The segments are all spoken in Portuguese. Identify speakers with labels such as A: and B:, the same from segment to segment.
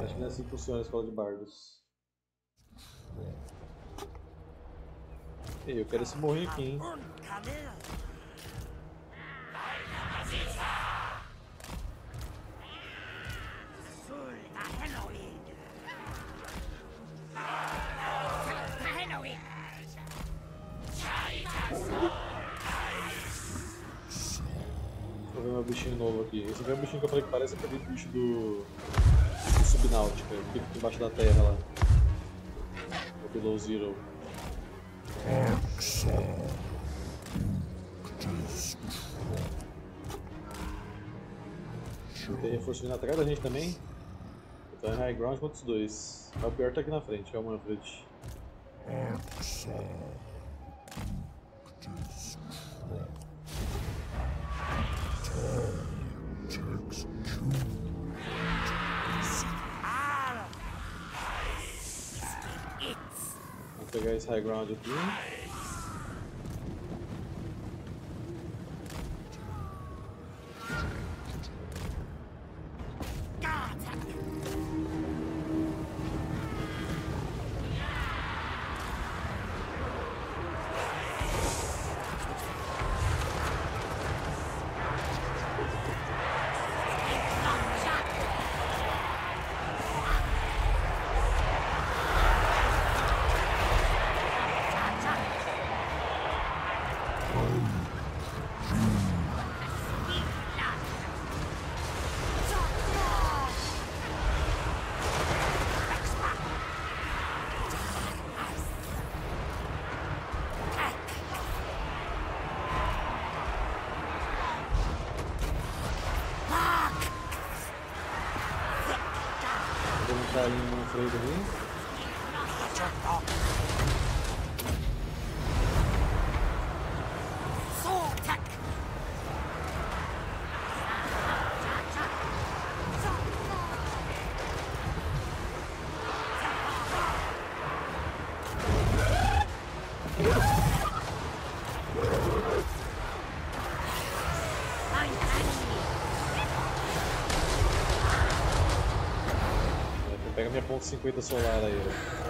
A: Acho que não é assim que funciona a escola de bardos. Ei, eu quero esse morrinho aqui, hein? Vou ver meu bichinho novo aqui. Esse aqui é o bichinho que eu falei que parece aquele bicho do Subnáutica, que fica embaixo da terra lá. O Below Zero. Tem reforço vindo atrás da gente também. Então é high ground contra os dois. Mas o pior tá aqui na frente, é o Manfred. Vamos pegar esse high ground aqui. Vamos entrar ali no freio ali. Pega minha ponto 50 solar aí.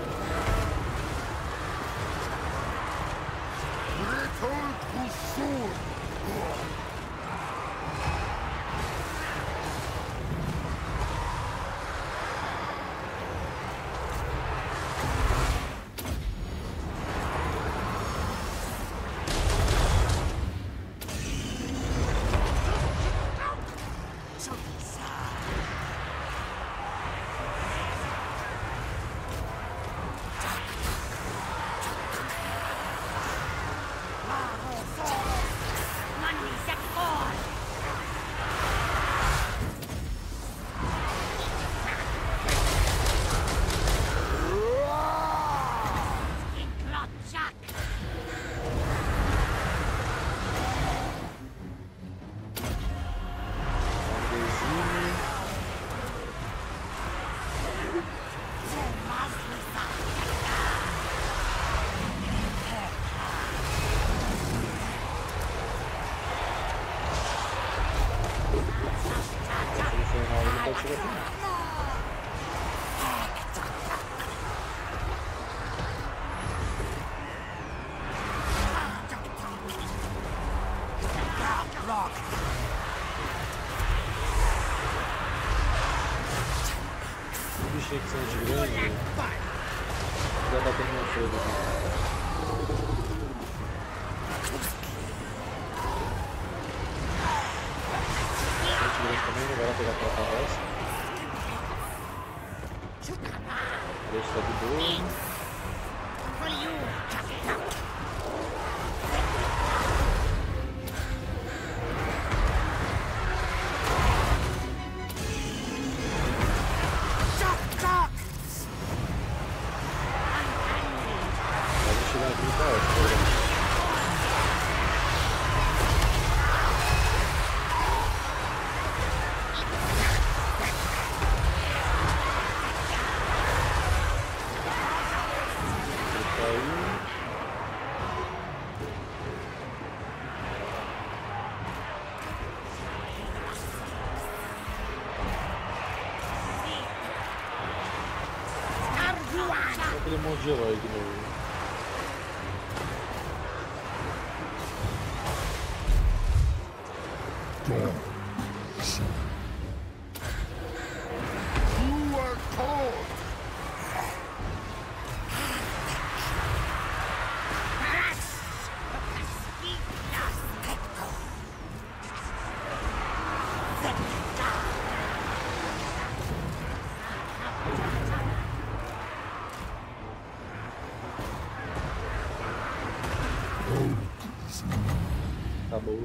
A: Achei que são de grande. Já tá tendo uma coisa aqui. Gente grande também, não vai lá pegar aquela carroça. Deixa tá de boa. aquele monte de herói de novo. Acabou.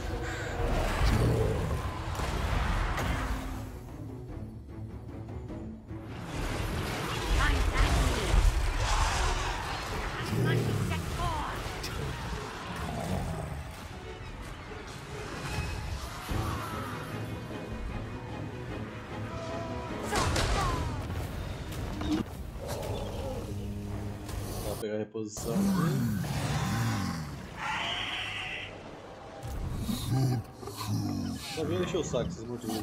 A: Vou pegar a reposição aqui. Só vem encher o saco esses motivos.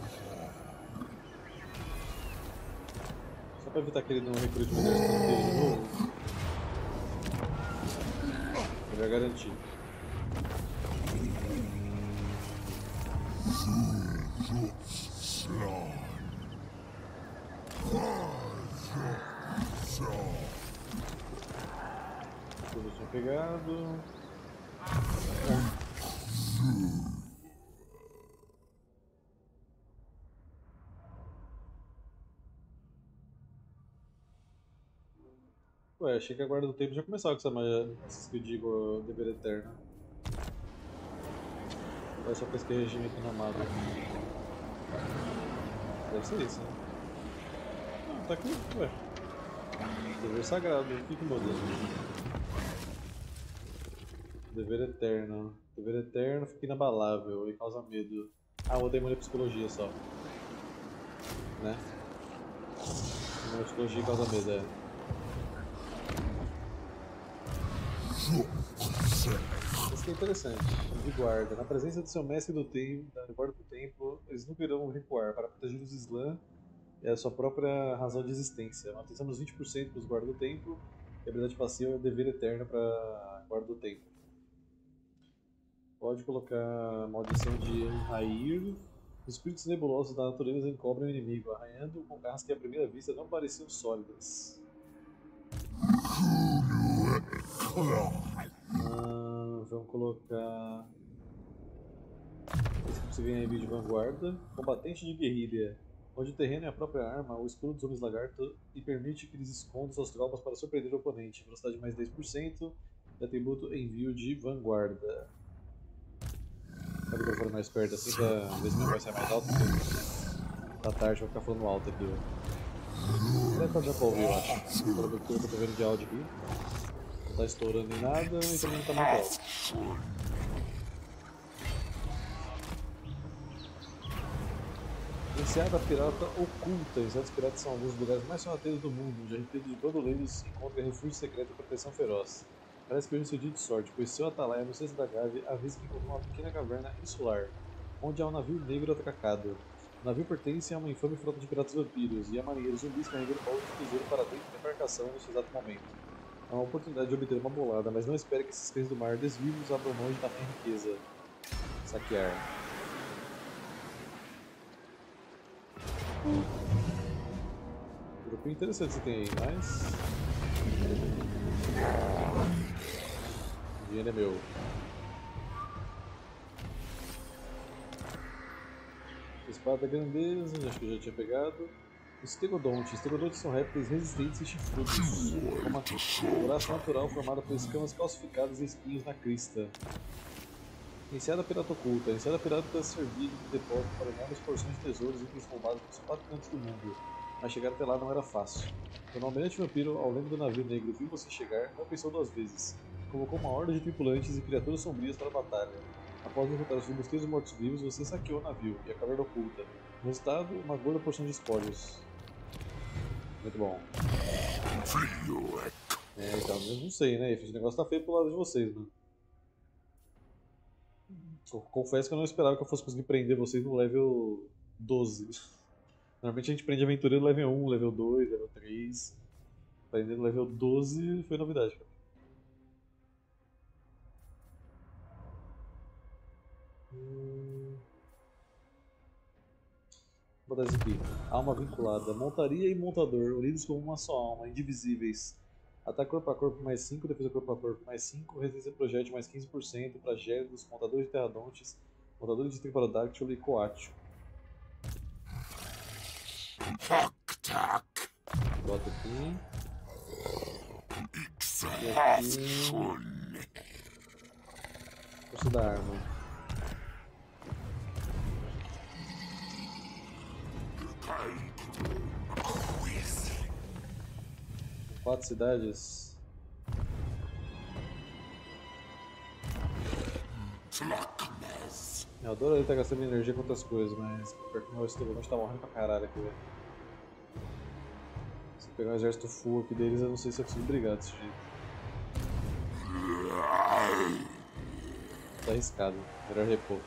A: Só pra evitar que ele não recrute o exército inteiro de novo. Eu já garanti. Tudo tinha pegado. Ué, achei que a guarda do tempo já começava com essa que eu digo, dever eterno. Ou é só pra esse regime aqui na mapa? Deve ser isso, né? Não, tá aqui, ué. Dever sagrado, o que muda? Dever eterno. Dever eterno fica inabalável e causa medo. Ah, o demônio é psicologia só. Né? Demônio é psicologia causa medo, é. Isso que é interessante. De guarda. Na presença do seu mestre do tempo, da guarda do tempo, eles nunca irão recuar para proteger os Islã e a sua própria razão de existência. Utilizamos 20% para os guardas do tempo e a habilidade passiva é dever eterno para guarda do tempo. Pode colocar maldição de Anhair. Os espíritos nebulosos da natureza encobrem o inimigo, arranhando com garras que à primeira vista não pareciam sólidas. Vamos colocar. Esse que você vê em vídeo de vanguarda. Combatente de guerrilha. Onde o terreno é a própria arma, o escudo dos homens lagarto e permite que eles escondam suas tropas para surpreender o oponente. Velocidade mais 10% e atributo envio de vanguarda. Tá o microfone mais perto assim pra ver se minha voz sai mais alta, porque tá tarde, vou ficar falando alto aqui. Deve estar dando pra ouvir, eu acho. Pelo que eu tô vendo de áudio aqui. Não tá estourando nem nada e também não tá muito alto. Enseada Pirata Oculta. Enseadas Piratas são alguns dos lugares mais sorrateiros do mundo, onde a riqueza de Bandoleiros encontra refúgio secreto e proteção feroz. Parece que hoje é seu dia de sorte, pois seu atalaia no centro da Gávea avisa que encontrou uma pequena caverna insular, onde há um navio negro atracado. O navio pertence a uma infame frota de piratas vampiros, e há marinheiros zumbis carregando baús de tesouro para dentro da embarcação neste exato momento. É uma oportunidade de obter uma bolada, mas não espere que esses cães do mar desvivos abram mão de tamanha riqueza. Saquear. Grupo interessante você tem aí, mas... o dinheiro é meu. Espada da grandeza, acho que eu já tinha pegado. Estegodontes. Estegodontes são répteis resistentes e chifrudos, com uma couraça natural formada por escamas calcificadas e espinhos na crista. Enseada Pirata Oculta. Enseada Pirata servia de depósito para enormes porções de tesouros e transformados nos 4 cantos do mundo, mas chegar até lá não era fácil. Quando o almirante vampiro, ao lembro do navio negro, viu você chegar, não pensou 2 vezes. Convocou uma horda de tripulantes e criaturas sombrias para a batalha. Após derrotar os filibusteiros mortos-vivos, você saqueou o navio e a caverna oculta. No resultado, uma gorda porção de espólios. Muito bom. Então, eu não sei, né? Esse negócio tá feio pro lado de vocês, mano. Confesso que eu não esperava que eu fosse conseguir prender vocês no level 12. Normalmente a gente prende aventureiro level 1, level 2, level 3. Aprender no level 12 foi novidade, cara. Vou botar isso aqui. Alma vinculada. Montaria e montador, unidos como uma só alma, indivisíveis. Ataque corpo a corpo mais 5, defesa corpo a corpo mais 5, resistência projétil mais 15% para gélidos, montadores de terradontes, montadores de temperodáctilo e coátio. Bota aqui. E aqui. Força da arma. 4 cidades. Eu adoro ele estar gastando energia com outras coisas, mas pior que o meu esqueleto tá morrendo pra caralho aqui, velho. Se eu pegar um exército full aqui deles, eu não sei se eu consigo brigar desse jeito. Tá arriscado, melhor repor.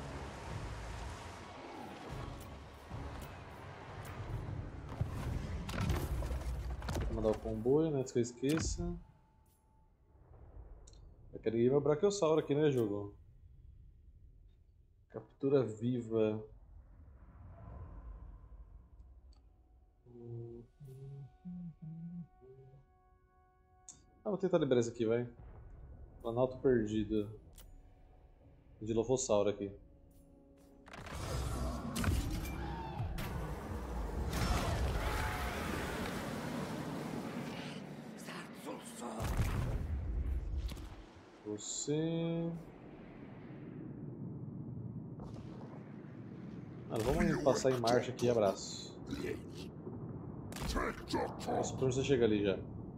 A: Vou mandar o comboio, né, antes que eu esqueça. Eu quero ir meu Brachiosauro aqui, né, jogo? Captura viva. Vou tentar liberar isso aqui, vai. Planalto perdido. Dilofossauro aqui. Você... vamos passar em marcha aqui, abraço. Nossa, por onde você chega ali já?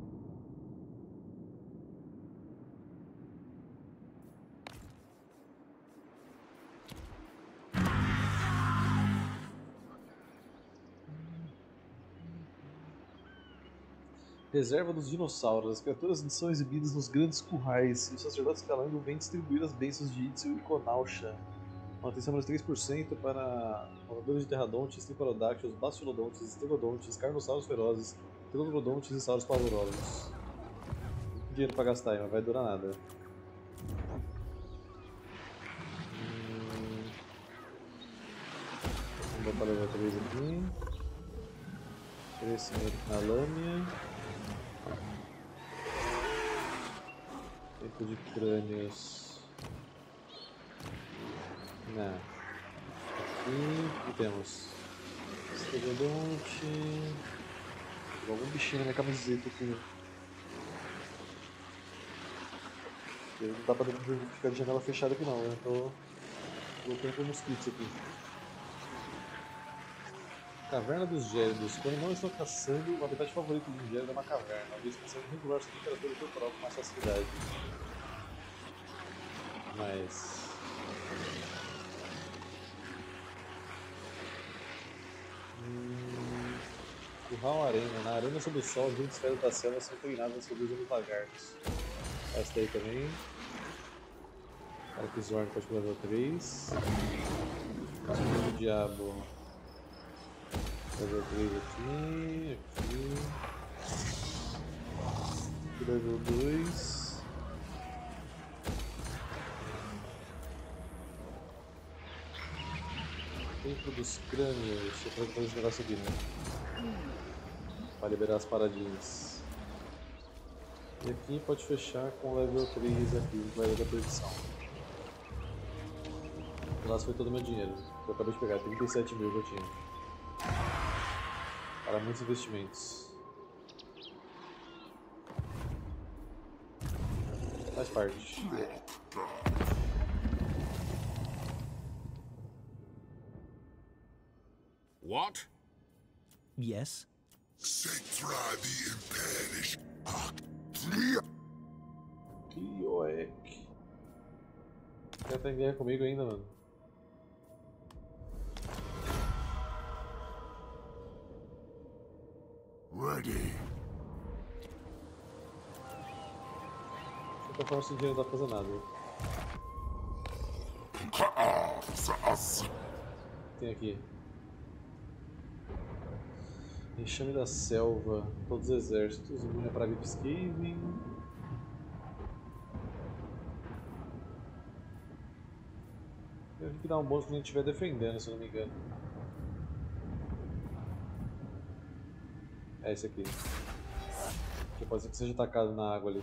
A: Reserva dos dinossauros. As criaturas são exibidas nos grandes currais e os sacerdotes Calango vêm distribuir as bênçãos de Itzel e Conausha. Manutenção mais 3% para moradores de terradontes, triparodáctilos, bastilodontes, estegodontes, carnossauros ferozes, troglodontes e sauros pavorosos. Tem dinheiro pra gastar aí, mas vai durar nada. Vamos botar level 3 aqui. Crescimento na lâmina. Tempo de crânios. Não. Aqui, o que temos? Estegodonte. Tem algum bichinho na minha camiseta aqui. Não dá pra ficar de janela fechada aqui não, eu tô colocando por mosquitos aqui. Caverna dos Gélidos. Quando não estão caçando, o habitat favorito de um Gélid é uma caverna. Eles conseguem regular sua temperatura corporal com mais facilidade. Mas... Curral Arena. Na arena sob o sol, as grandes esferas da selva são inclinadas sobre os homens lagartos. Essa daí também. Arquizorn pode pegar level 3. Cascudo do Diabo. Level 3 aqui. Aqui level 2. Templo dos crânios. Deixa eu fazer esse negócio aqui, né? Para liberar as paradinhas. E aqui pode fechar com o level 3 aqui, o level da perdição. Nossa, foi todo o meu dinheiro. Eu acabei de pegar, 37 mil que eu tinha. Para muitos investimentos. Faz parte.
B: What?
C: Yes?
A: Kioek. Quer ter guerra comigo ainda, mano?
B: Ready.
A: De qualquer forma, esse dinheiro não dá pra fazer nada. Tem aqui. Enxame da selva, todos os exércitos, imune a praga de Skaven. Deve que dar um bônus quando a gente estiver defendendo, se eu não me engano. É esse aqui. Que pode ser que seja atacado na água ali.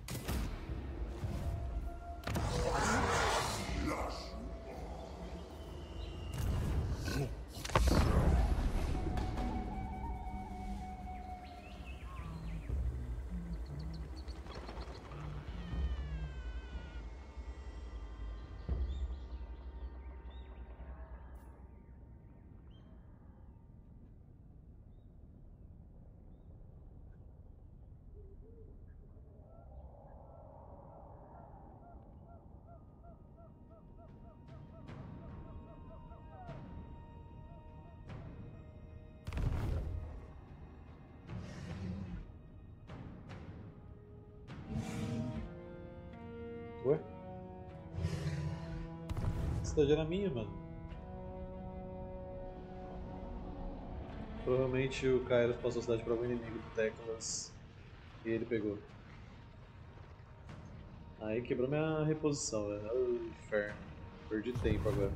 A: Ué? Essa cidade era minha, mano. Provavelmente o Kairos passou a cidade para algum inimigo do Teclas e ele pegou. Aí quebrou minha reposição, velho. Oh, inferno. Perdi tempo agora.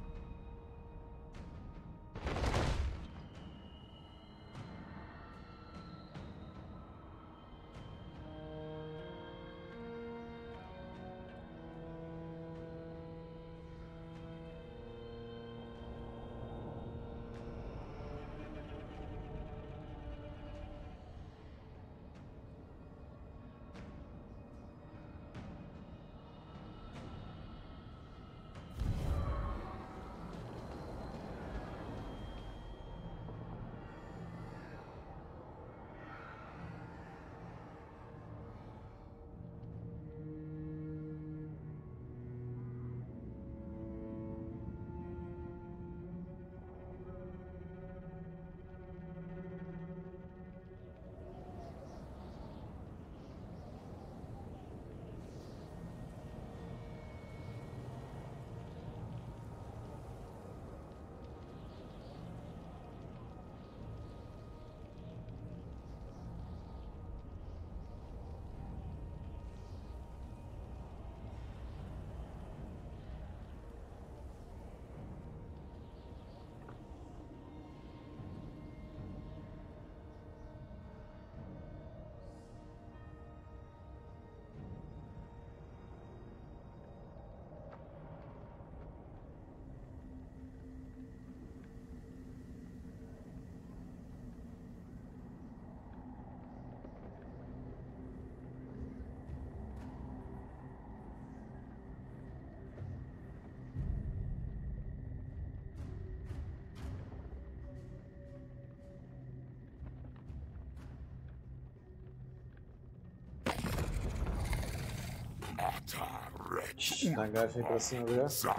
A: Nagash vem pra cima já.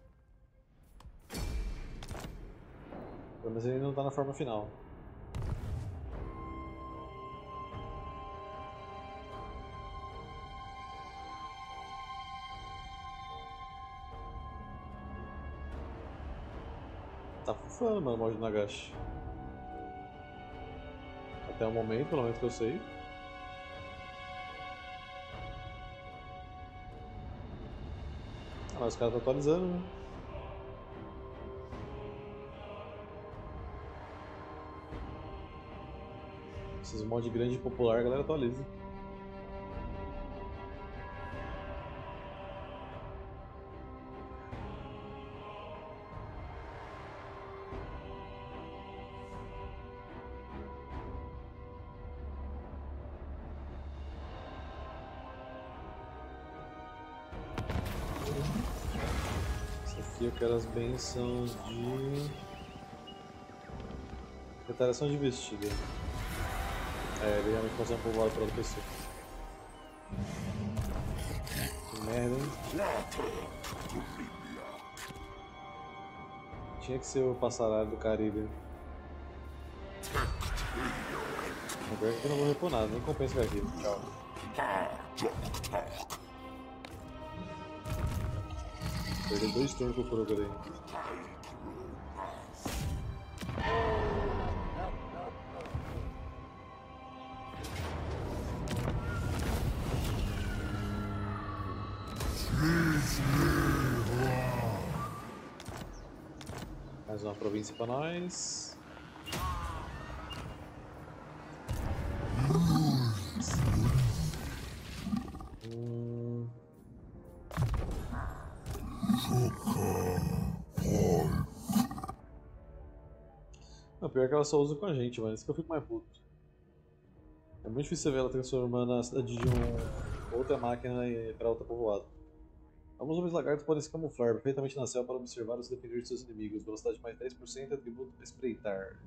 A: Mas ele não tá na forma final. Tá fufando, mano, o mod do Nagash. Até o momento, pelo menos que eu sei. Ah, os caras estão atualizando, né? Esses mods grande e popular, a galera atualiza. Aqui eu quero as bênçãos de retaliação de vestida. É, ele realmente consegue povoar para outra pessoa. Que merda, hein? Tinha que ser o passaralho do Caribe. Agora que eu não vou repor nada, nem compensa aqui. Tchau. Perdi 2 turnos com o Kuroga daí. Mais uma província pra nós. Não, pior que ela só usa com a gente, mano. Isso que eu fico mais puto. É muito difícil ver ela transformando a cidade de outra máquina para outra povoada. Alguns homens lagartos podem se camuflar perfeitamente na selva para observar ou se defender de seus inimigos. Velocidade mais 10%, atributo espreitar.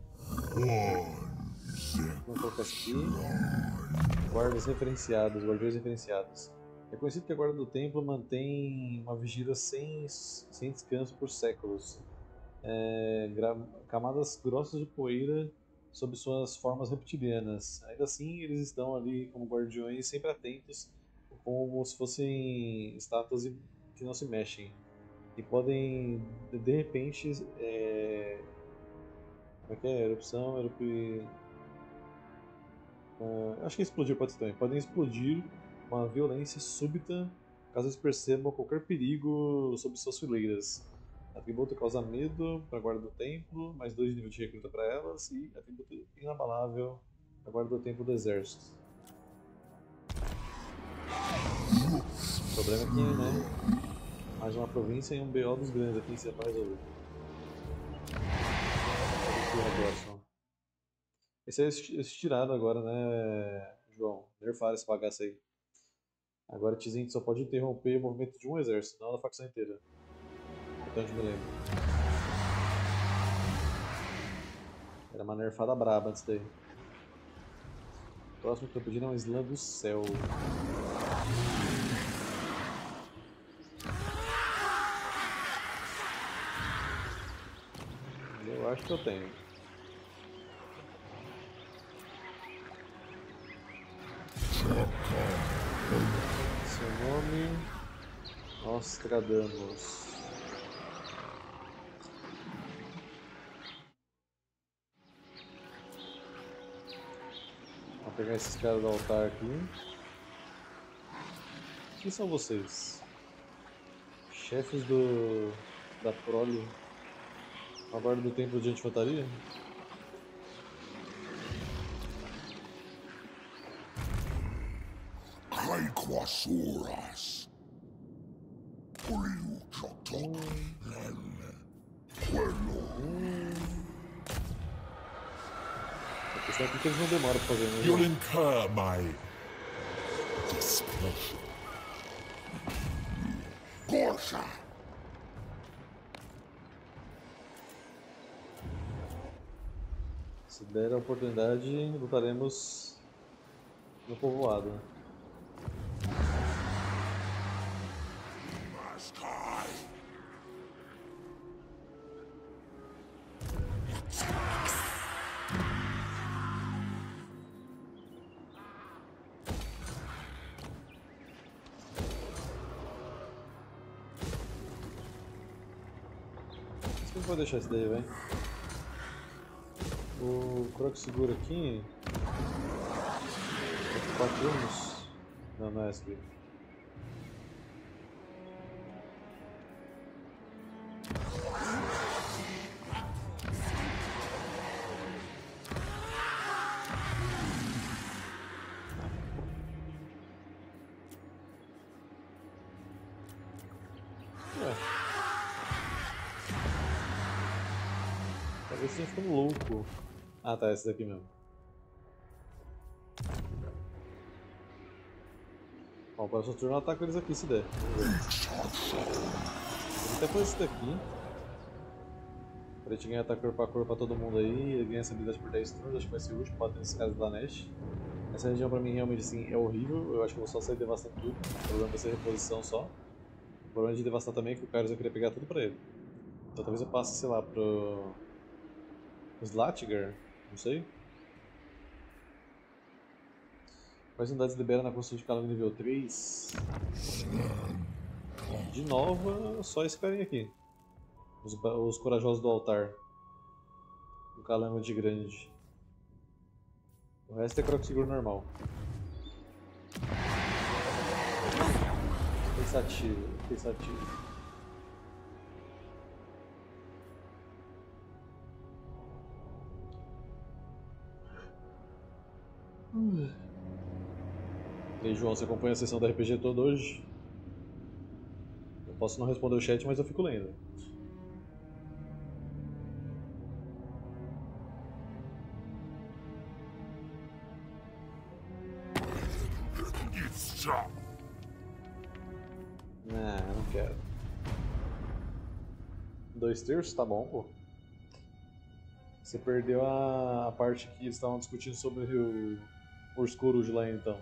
A: Vamos colocar isso aqui. Guardas referenciados, guardiões referenciados. É conhecido que a guarda do templo mantém uma vigília sem descanso por séculos. Camadas grossas de poeira sob suas formas reptilianas. Ainda assim, eles estão ali como guardiões, sempre atentos, como se fossem estátuas que não se mexem. E podem, de repente, como é que é? Erupção, acho que explodir pode ser também. Podem explodir com uma violência súbita caso eles percebam qualquer perigo sob suas fileiras. Atributo causa medo para a guarda do templo, mais 2 de nível de recruta para elas, e atributo inabalável para a guarda do templo do exército. O problema é que, né? Mais uma província e um BO dos grandes aqui em cima para resolver. Esse é eles tiraram agora, né, João? Nerfaram esse bagaço aí. Agora Tzint só pode interromper o movimento de um exército, não da facção inteira. Até onde me lembro. Era uma nerfada braba antes daí. O próximo que eu tô pedindo é um Islã do Céu. Eu acho que eu tenho. Seu nome... Nostradamus. Vou pegar esses caras do altar aqui. Quem são vocês? Chefes da prole. A guarda do templo de infantaria?
B: Kaikwasuras.
A: A questão é que eles não demoram pra fazer, né?
B: You'll incur my displeasure. Gorsha.
A: Se der a oportunidade, lutaremos no povoado. Não vou deixar isso daí, velho. O Croc segura aqui. 4 turnos. Não, não é essa aqui. Talvez esteja ficando louco. Ah tá, esse daqui mesmo. Bom, o próximo turno eu ataco eles aqui se der. Vou até fazer esse daqui. Pra gente ganhar ataque corpo a corpo pra todo mundo aí. Ele ganha essa habilidade por 10 turnos, acho que vai ser útil batendo esses caras da Nash. Essa região pra mim realmente assim, é horrível. Eu acho que eu vou só sair devastando tudo. O problema vai ser reposição só. O problema de devastar também é que o Kairos vai querer pegar tudo pra ele. Então talvez eu passe, sei lá, pro Slatgar, não sei. Quais unidades libera na construção de calango nível 3? De nova, só esse carinha aqui. Os corajosos do altar. O calango de grande. O resto é croc seguro normal. Pensativo, pensativo. E aí, João, você acompanha a sessão da RPG toda hoje? Eu posso não responder o chat, mas eu fico lendo. Não, não quero. 2/3? Tá bom, pô. Você perdeu a parte que eles estavam discutindo sobre o Urso Coruja lá, então.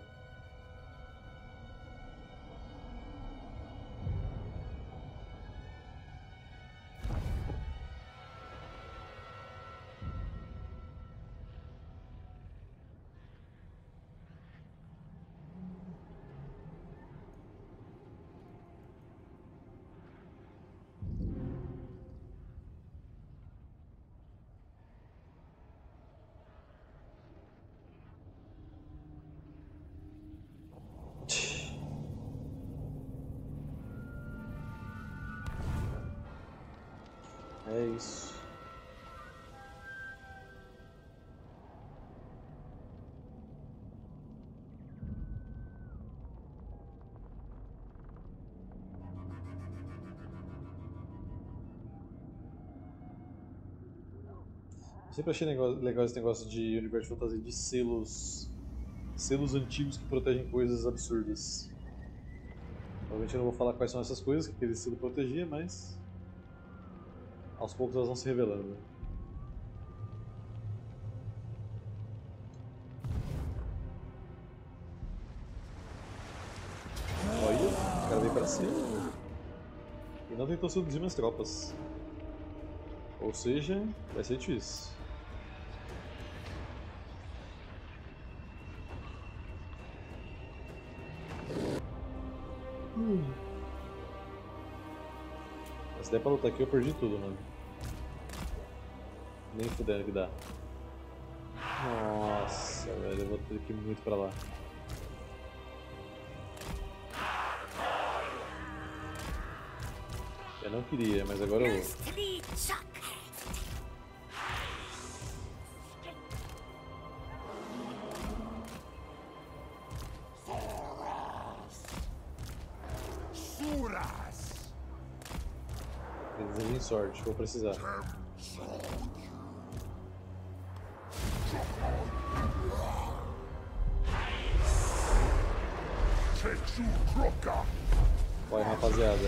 A: É isso. Eu sempre achei legal esse negócio de universo de fantasia de selos antigos que protegem coisas absurdas. Provavelmente eu não vou falar quais são essas coisas que aquele selo protegia, mas aos poucos elas vão se revelando. Olha, o cara veio pra cima e não tentou seduzir minhas tropas. Ou seja, vai ser difícil. Se der pra lutar aqui eu perdi tudo, mano. Nem fudendo que dá. Nossa, velho, eu vou ter que ir muito pra lá. Eu não queria, mas agora eu vou. Desejem sorte, vou precisar. Vai, rapaziada.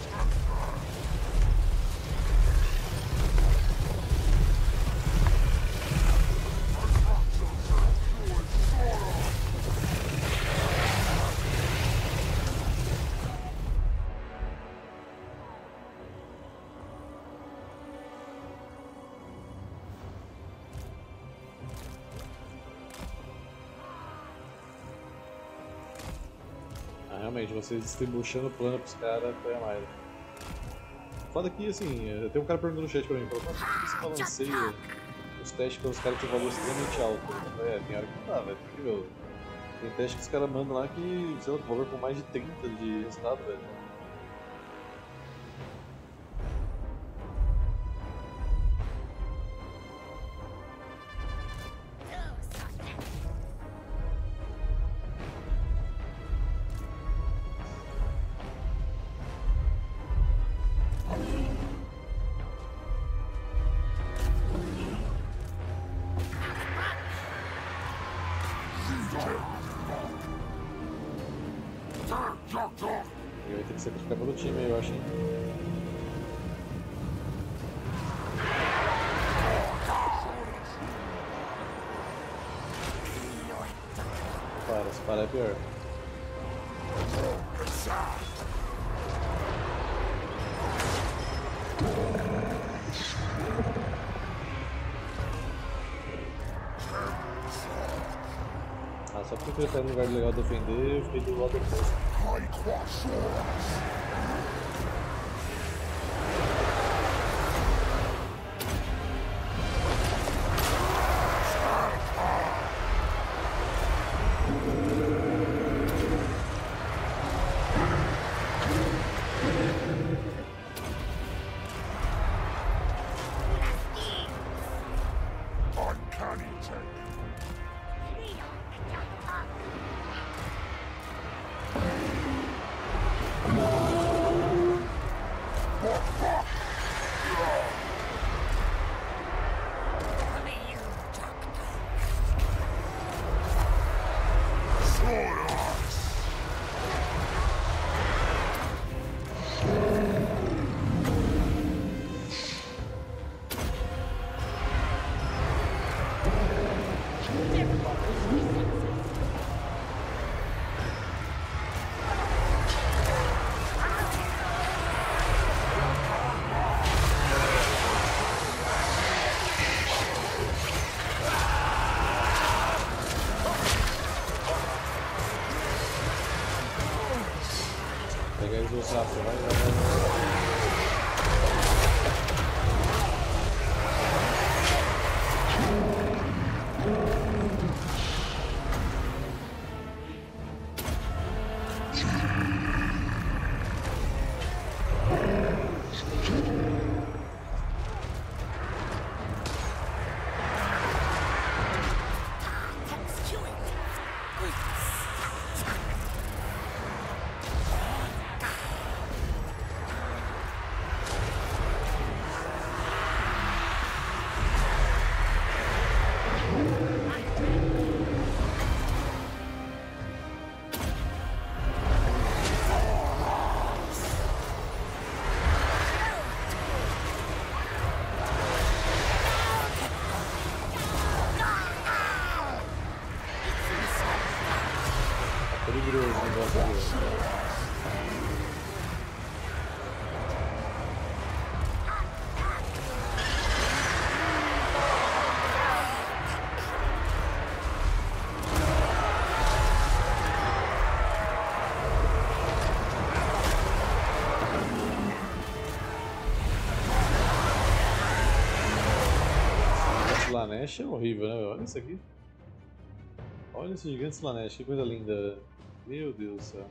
A: Realmente, você distribuindo o plano pros caras foi a mais. Foda que, assim, tem um cara perguntando no chat pra mim, falou, quanto que você balanceia os testes pelos caras que tem valor extremamente alto? Eu falei, tem hora que não dá, velho, porque, meu, tem teste que os caras mandam lá que, sei lá, tem valor com mais de 30 de resultado, velho. E vai ter que sacrificar pelo time, eu acho, hein? Se parar é pior. Só porque eu queria estar num lugar legal de defender, eu fiquei do lado oposto. Safra, vai. Perigoso o negócio ali. Slanesh é horrível, né? Olha isso aqui. Olha esse gigante Slanesh, que coisa linda. Meu Deus do céu.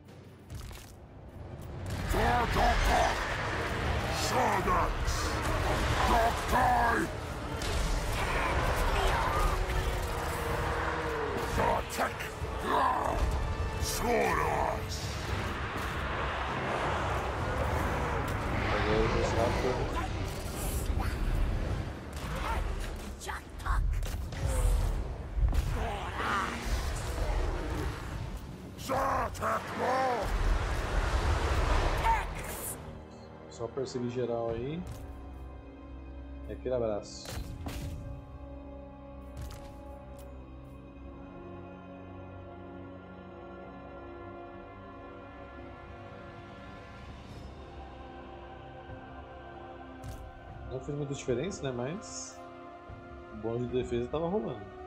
A: Só perseguir geral aí. E aquele abraço. Não fez muita diferença, né? Mas o bônus de defesa estava rolando.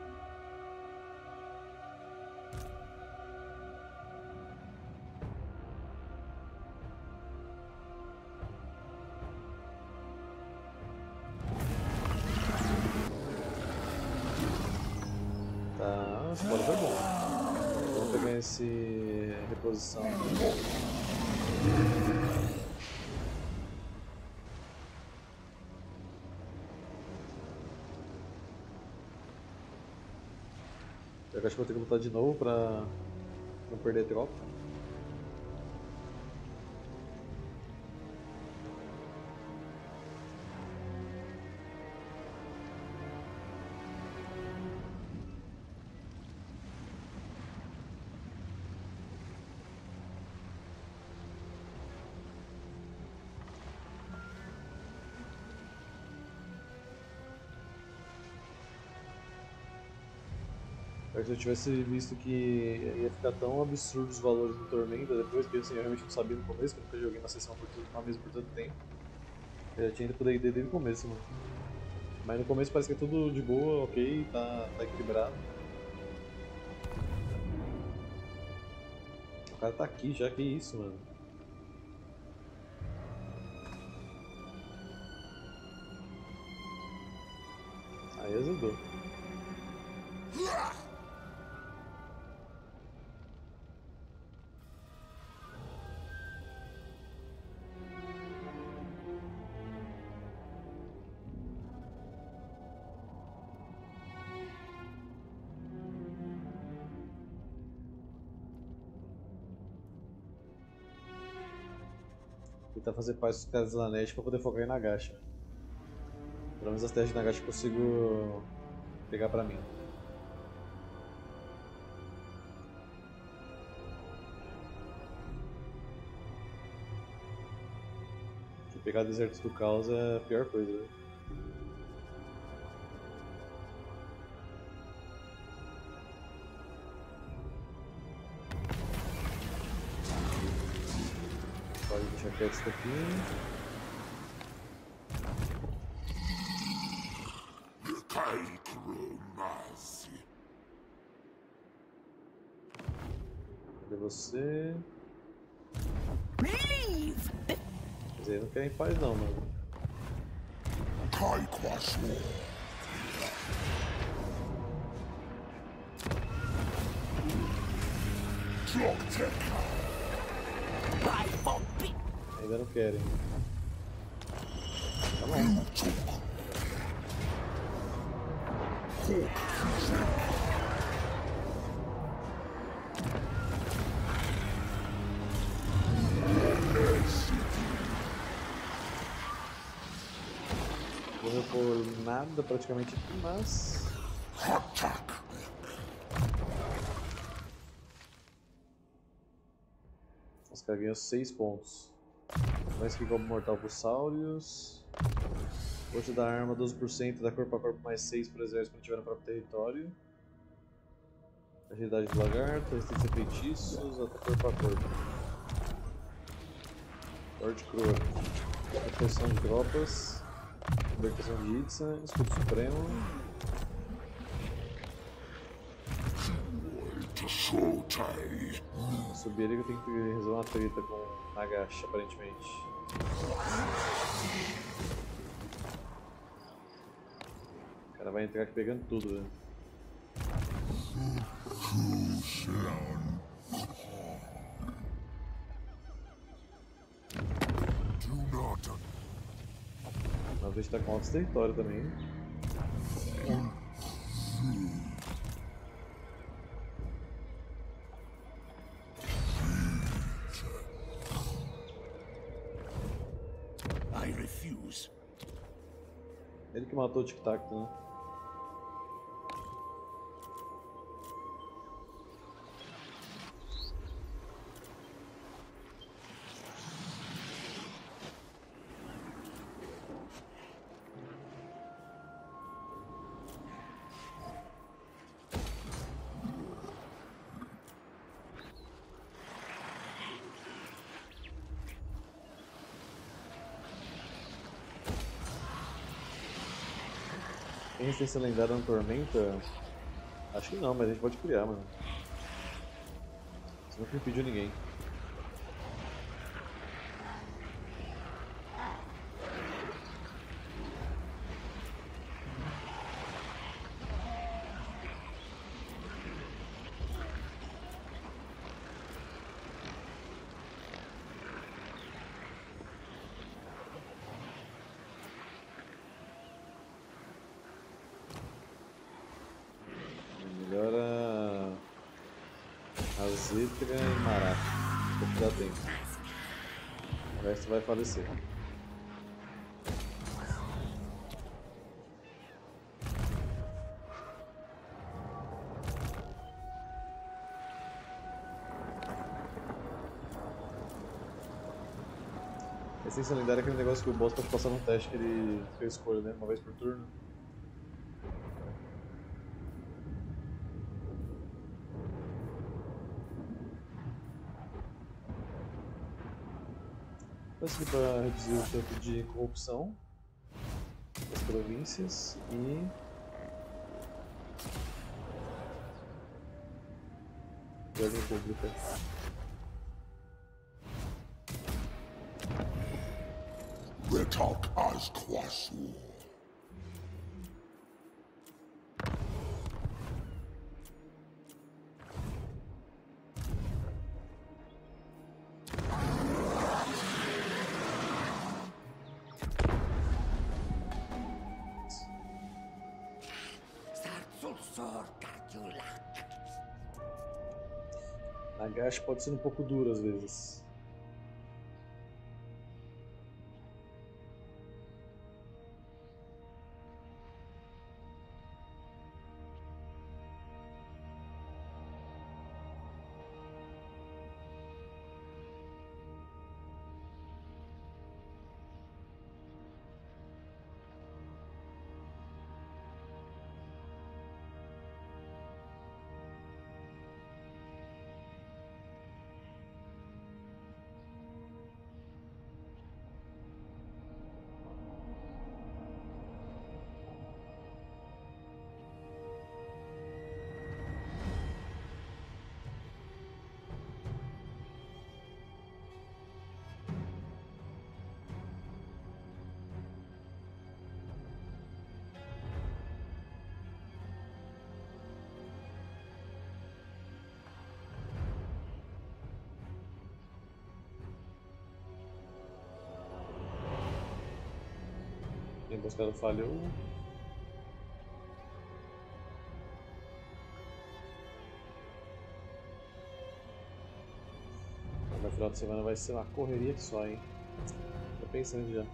A: Tá, esse bora foi bom. Vamos pegar esse reposição. Eu acho que vou ter que lutar de novo pra não perder a tropa. Se eu tivesse visto que ia ficar tão absurdo os valores do Tormenta depois, que assim, eu realmente não sabia no começo, que eu nunca joguei uma mesa por tanto tempo. Eu já tinha ido por aí desde o começo, mano. Mas no começo parece que é tudo de boa, ok, tá equilibrado. O cara tá aqui já, que isso, mano. Aí azedou. Tentar fazer paz com os caras da Lanesh pra poder focar em Nagash. Pelo menos as terras de Nagash eu consigo pegar pra mim. Porque pegar desertos do caos é a pior coisa, né? Pode deixar quieto isso daqui. Cadê você? Mas aí não querem paz não, mano.
B: Kai Kwasu.
A: Ainda não querem. Tá bom. Morreu por nada praticamente aqui, mas... Os caras ganham 6 pontos. Mais que golpe mortal pro Saurius. Força da arma 12% da corpo a corpo mais 6 para o exército quando estiver no próprio território. Agilidade do lagarto, resistência a feitiços, até corpo a corpo. Forte crua. Proteção de tropas. Libertação de Itza, escudo supremo. Subir ali que eu tenho que resolver uma treta com Nagashi, aparentemente. O cara vai entrar aqui pegando tudo, velho. Mas a gente tá com altos territórios também.
C: I refuse.
A: Ele que matou o Tic Tac, né? Tem resistência lendária na tormenta? Acho que não, mas a gente pode criar, mano. Você nunca impediu ninguém. Melhora a Zitra e Maraca. Vou te dar tempo. O resto vai falecer. Essência lendária é aquele negócio que o boss pode passar num teste que eu escolho, né? Uma vez por turno. Vai seguir para reduzir o tanto de corrupção das províncias e ordem pública.
B: Retalk as Kwasu.
A: Nagashi pode ser um pouco duro às vezes. emboscada falhou. No final de semana vai ser uma correria que só, hein? Tô pensando já.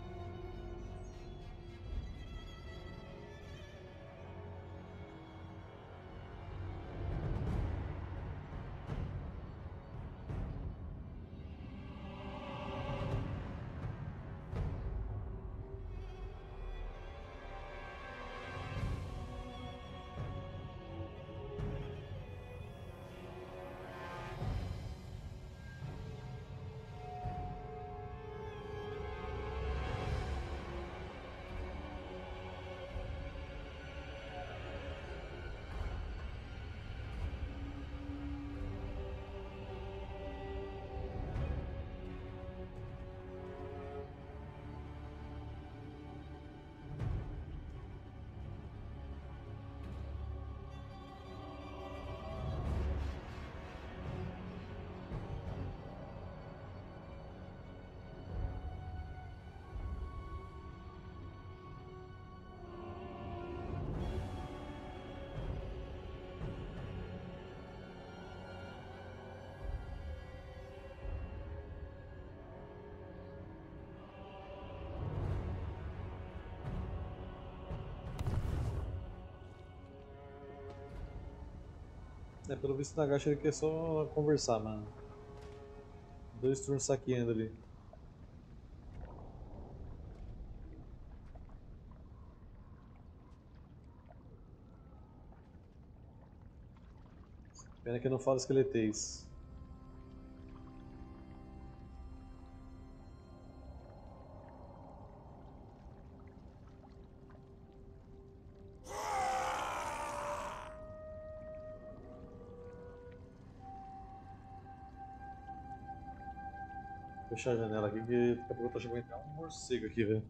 A: É, pelo visto na gacha ele quer só conversar, mano. 2 turnos saqueando ali. Pena que eu não falo esqueletês. Vou fechar a janela aqui que daqui a pouco eu tô chegando até um morcego aqui, velho.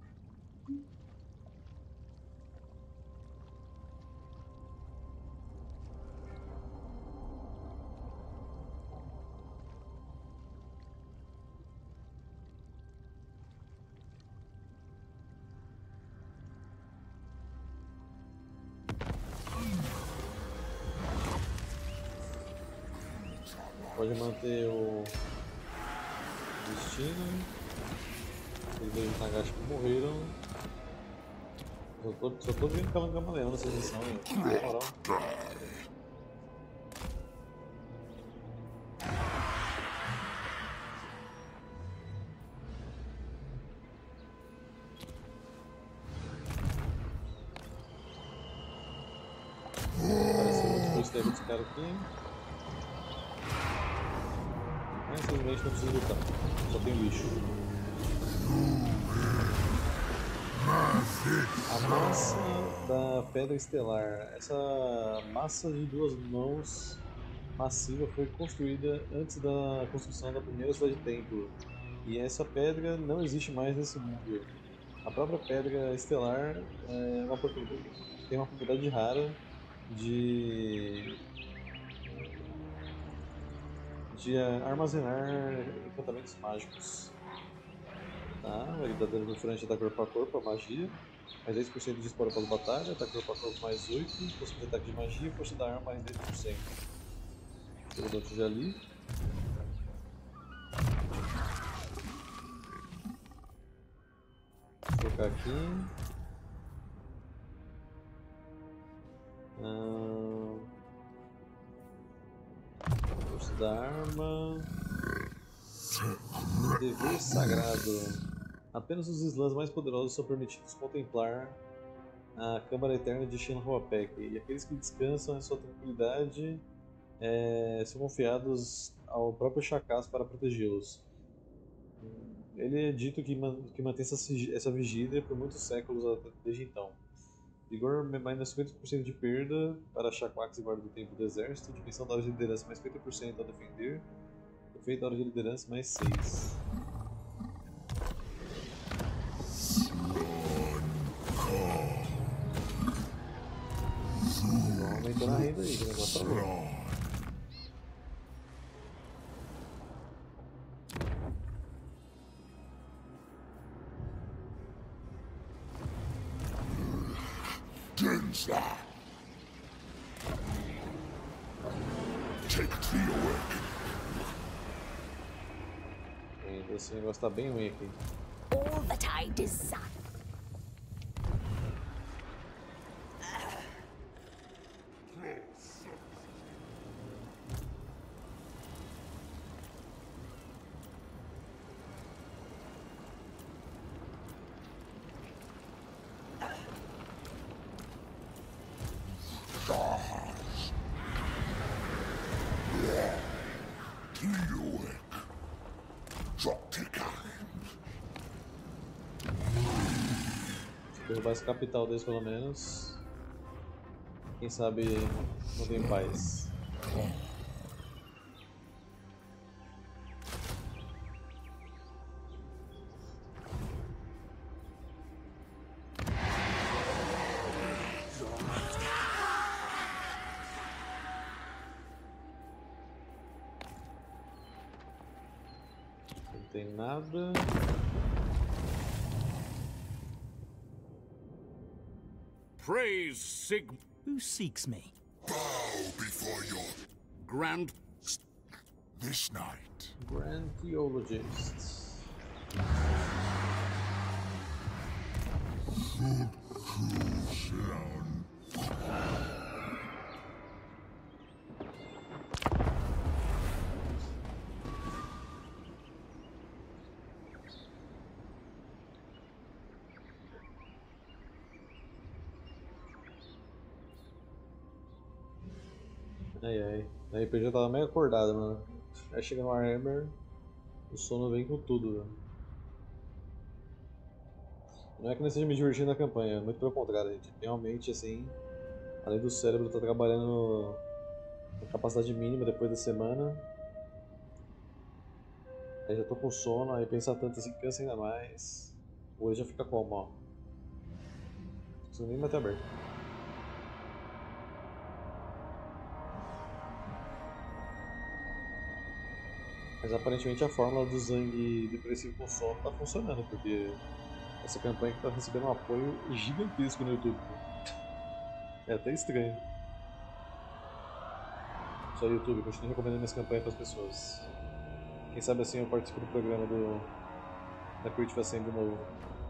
A: Pode manter o destino. Os dois Nagashi que morreram. Só tô vendo Camaleão nessa missão, hein? Na moral. Parece muito freestyle desse cara aqui. Mas infelizmente não preciso lutar. Só tem lixo. A massa da Pedra Estelar. Essa massa de 2 mãos massiva foi construída antes da construção da primeira cidade templo. E essa pedra não existe mais nesse mundo. A própria Pedra Estelar tem uma propriedade rara de, de armazenar encantamentos mágicos. Tá? A habilidade perfurante dá corpo a corpo, a magia. Mais 10% de esporo pela batalha, ataque corpo a corpo mais 8, possibilidade de ataque de magia, força da arma mais 10%. Pelo dante já li. Vou colocar aqui. Força da arma. Dever sagrado. Apenas os slams mais poderosos são permitidos contemplar a Câmara Eterna de Shinhopek, e aqueles que descansam em sua tranquilidade são confiados ao próprio Shakasu para protegê-los. Ele é dito que mantém essa vigília por muitos séculos desde então. Vigor mais 50% de perda para Shaquax e guarda do tempo do exército, dimensão da hora de liderança mais 50% ao defender, efeito da hora de liderança mais 6. Aumentando a renda aí, que o negócio tá bom.
B: ends that. Take the awakening.
A: Esse negócio tá bem ruim aqui.
D: All that I desire.
A: Derrubar esse capital deles pelo menos. Quem sabe não tem paz. Não tem nada.
E: Praise Sig...
C: Who seeks me?
B: Bow before your
E: Grand...
B: this night.
A: Grand Theologist. Ai ai, a RPG tava meio acordada, mano. Aí chega no Warhammer, o sono vem com tudo, velho. Não é que não esteja me divertindo na campanha, muito pelo contrário, gente. Realmente, assim, além do cérebro estar trabalhando na capacidade mínima depois da semana, aí já tô com sono, aí pensar tanto assim cansa ainda mais. O olho já fica como, ó. Não consigo nem manter aberto. Mas aparentemente a fórmula do Zang depressivo com sono tá funcionando, porque essa campanha que tá recebendo um apoio gigantesco no YouTube. É até estranho. Só YouTube, continuo recomendando minhas campanhas para as pessoas. Quem sabe assim eu participo do programa da Creative Assembly de novo.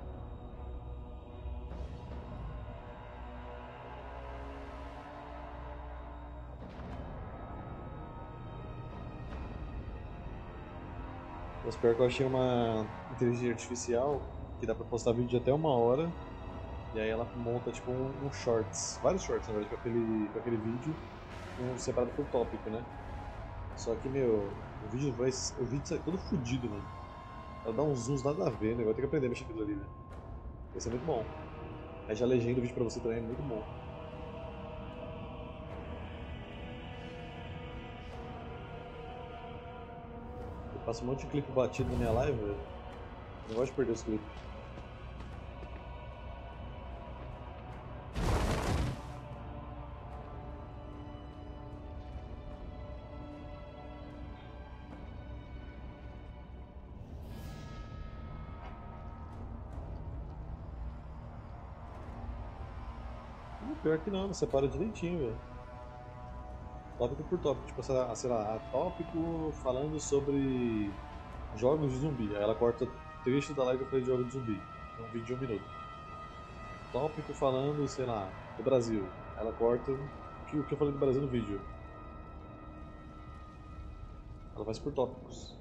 A: Mas pior que eu achei uma inteligência artificial que dá pra postar vídeo de até 1 hora. E aí ela monta tipo um shorts, vários shorts na verdade, com aquele vídeo, separado por tópico, né? Só que, meu, o vídeo sai todo fodido, mano. Ela dá uns zooms nada a ver, né? Vai ter que aprender a mexer aquilo ali, né? Vai ser muito bom. Aí já legenda o vídeo pra você também, é muito bom. Eu passo um monte de clipe batido na minha live, velho. Não gosto de perder os clipes. Pior que não, separa direitinho, velho. Tópico por tópico, tipo, sei lá, tópico falando sobre jogos de zumbi. Aí ela corta trecho da live que eu falei de jogos de zumbi. É um vídeo de 1 minuto. Tópico falando, sei lá, do Brasil. Ela corta o que eu falei do Brasil no vídeo. Ela faz por tópicos.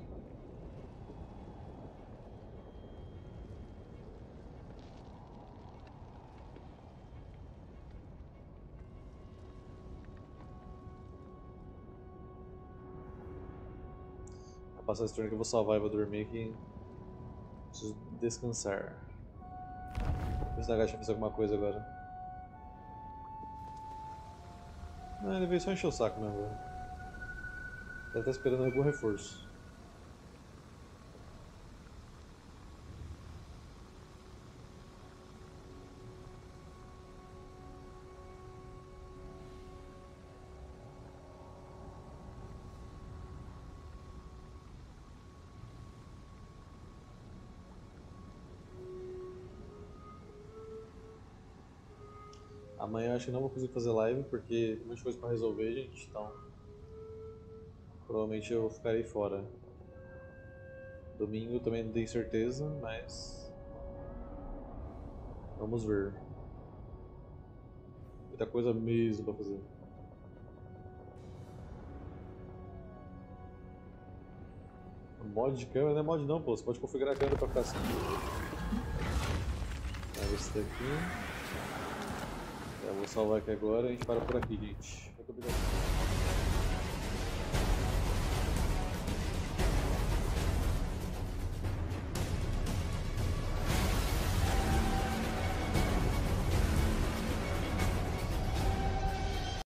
A: Vou passar esse turno que eu vou salvar e vou dormir que preciso descansar. Vou ver se a Gacha fez alguma coisa agora. Não, ele veio só encher o saco mesmo, velho. Deve estar esperando algum reforço. Amanhã eu acho que não vou conseguir fazer live porque tem muita coisa pra resolver, gente, então provavelmente eu ficarei fora. Domingo também não tenho certeza, mas vamos ver. Muita coisa mesmo pra fazer. Mod de câmera não é mod não, pô. Você pode configurar a câmera pra ficar assim. Pega esse daqui. Eu vou salvar aqui agora e a gente para por aqui, gente.